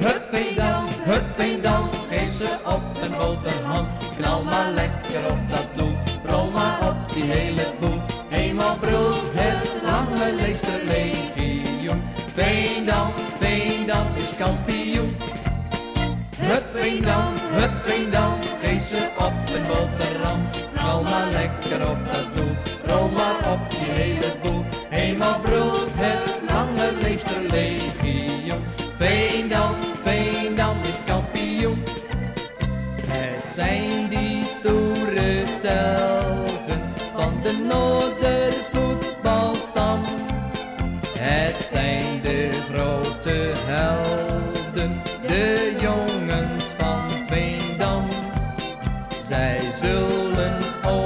Hup Veendam, geef ze op een boterham. Knal maar lekker op dat doel, rol maar op die hele boel. Eenmaal brult het lange leefsterlegioen. Veendam is kampioen. Hup Veendam, geef ze op een boterham. Knal maar lekker op dat doel, rol maar op die hele boel. Eenmaal brult het lange leefsterlegioen. Veendam is kampioen. Het zijn die stoere telgen van de Noordervoetbalstam. Het zijn de grote helden, de jongens van Veendam. Zij zullen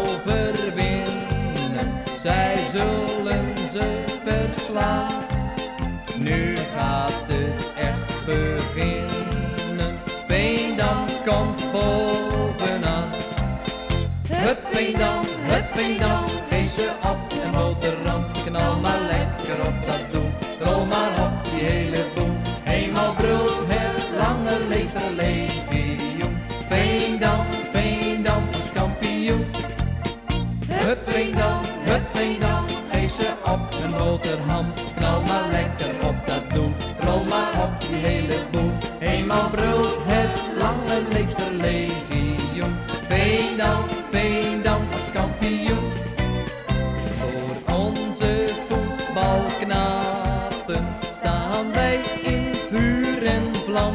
overwinnen, zij zullen ze verslaan. Nu gaat het echt beginnen, Veendam komt bovenaan. Hup Veendam, geef ze op een boterham. Knal maar lekker op dat doel, rol maar op die hele boel. Eenmaal brult het lange leefsterlegioen. Veendam is kampioen. Hup Veendam, geef ze op een boterham. Knal maar lekker op dat doel, rol maar op die hele boel. Eenmaal brult het lange leefsterlegioen. Veendam is kampioen. Voor onze voetbalknapen staan wij in vuur en vlam.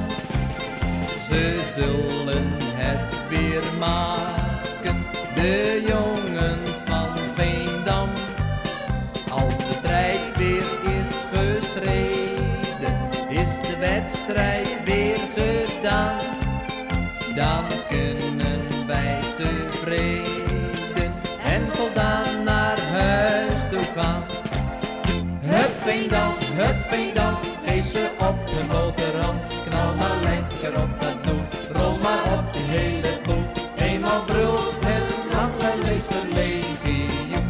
Ze zullen het weer maken, de jongens van Veendam. Als de strijd weer is gestreden, is de wedstrijd weer gedaan. Dan kunnen wij tevreden en voldaan naar huis toe gaan. Hup Veendam, geef ze op een boterham. Knal maar lekker op dat doel, rol maar op die hele boel. Eenmaal brult het lange leefsterlegioen.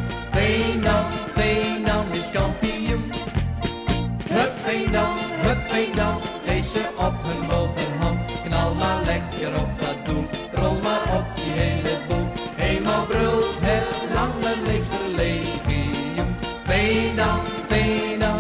Veendam is kampioen. Hup Veendam, geef ze op een boterham. Knal maar lekker op dat doel, rol maar op die hele boel. Eenmaal brult het lange leefsterlegioen. Veendam